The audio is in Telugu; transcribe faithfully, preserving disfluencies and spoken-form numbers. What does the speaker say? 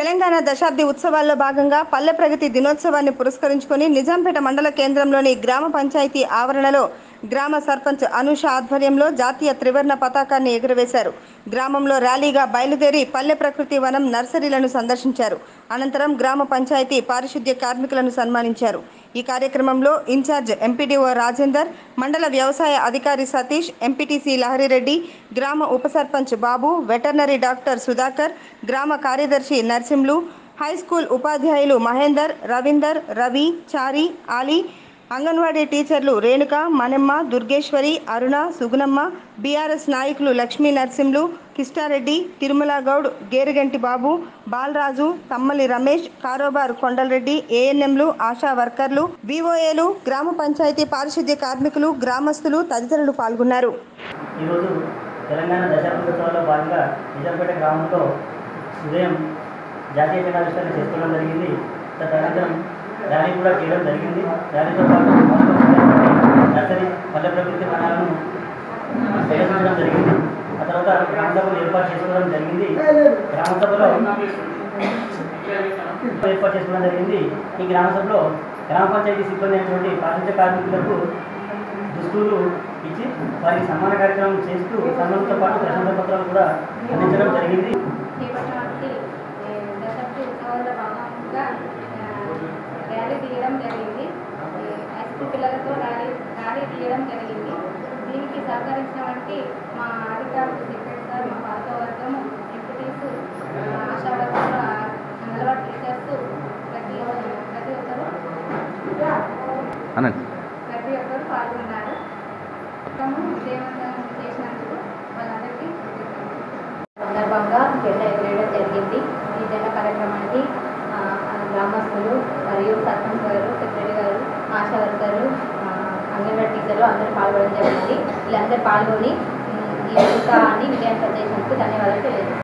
తెలంగాణ దశాబ్ది ఉత్సవాల్లో భాగంగా పల్లె ప్రగతి దినోత్సవాన్ని పురస్కరించుకొని నిజాంపేట మండల కేంద్రంలోని గ్రామ పంచాయతీ ఆవరణలో గ్రామ సర్పంచ్ అనూష ఆధ్వర్యంలో జాతీయ త్రివర్ణ పతాకాన్ని ఎగురవేశారు. గ్రామంలో ర్యాలీగా బయలుదేరి పల్లె ప్రకృతి వనం నర్సరీలను సందర్శించారు. అనంతరం గ్రామ పంచాయతీ పారిశుద్ధ్య కార్మికులను సన్మానించారు. ఈ కార్యక్రమంలో ఇన్ఛార్జ్ ఎంపీడీఓ రాజేందర్, మండల వ్యవసాయ అధికారి సతీష్, ఎంపీటీసీ లహరిరెడ్డి, గ్రామ ఉప సర్పంచ్ బాబు, వెటర్నరీ డాక్టర్ సుధాకర్, గ్రామ కార్యదర్శి నర్సింలు, హై స్కూల్ ఉపాధ్యాయులు మహేందర్, రవీందర్, రవి, చారి, ఆలీ, అంగన్వాడీ టీచర్లు రేణుక, మనెమ్మ, దుర్గేశ్వరి, అరుణ, సుగుణమ్మ, బీఆర్ఎస్ నాయకులు లక్ష్మీ నర్సింలు, కిష్టారెడ్డి, తిరుమల గౌడ్, గేరుగంటి బాబు, బాలరాజు, తమ్మలి రమేష్, కారోబార్ కొండలరెడ్డి, ఏఎన్ఎంలు, ఆశా వర్కర్లు, వివోఏలు, గ్రామ పంచాయతీ పారిశుద్ధ్య కార్మికులు, గ్రామస్తులు తదితరులు పాల్గొన్నారు. ఈరోజు తెలంగాణ దశాబ్ది ఉత్సవాల్లో భాగంగా నిజాంపేట గ్రామంలో ఉదయం జాతీయ జెండావిష్కరణ చేసుకోవడం జరిగింది. తదనంతరం ర్యాలీ కూడా చేయడం జరిగింది. ర్యాలీతో పాటు నర్సరీ పల్లె ప్రకృతి వనాలను సందర్శించడం జరిగింది. ఆ తర్వాత గ్రామ సభలు ఏర్పాటు చేసుకోవడం జరిగింది. గ్రామ సభలో ఏర్పాటు చేసుకోవడం జరిగింది. ఈ గ్రామ సభలో గ్రామ పంచాయతీ సిబ్బంది అయినటువంటి పారిశుద్ధ్య కార్మికులకు దుస్తులు ఇచ్చి వారికి సన్మాన కార్యక్రమం చేస్తూ సన్మానంతో పాటు ప్రశంసా పత్రాలు కూడా అందించడం జరిగింది. దశాబ్ది ఉత్సవాల్లో భాగంగా ర్యాలీ తీయడం జరిగింది. హై స్కూల్ పిల్లలతో ర్యాలీ ర్యాలీ తీయడం జరిగింది. దీనికి సహకరించినటువంటి మా అధికారులు, సెక్రటరీ సార్, మా పాలకవర్గము, ఎంపీటీస్, ఆశా వర్కర్లు, అంగన్వాడీ టీచర్స్, ప్రతి ప్రతి ఒక్కరు ప్రతి ఒక్కరు పాల్గొన్నారు. విజయవంతం చేసినందుకు వాళ్ళందరికీ సందర్భంగా జెండా ఎగరేయడం జరిగింది. ఈ జెండా కార్యక్రమానికి గ్రామస్తులు మరియు సర్పంచ్ గారు, సెక్రటరీ గారు, ఆశా వర్కర్లు, అంగన్వాడీ టీచర్లు అందరూ పాల్గొనడం జరిగింది. వీళ్ళందరూ పాల్గొని ఈ ఉత్సవాన్ని విజయవంతం చేసినందుకు ధన్యవాదాలు తెలియజేస్తాను.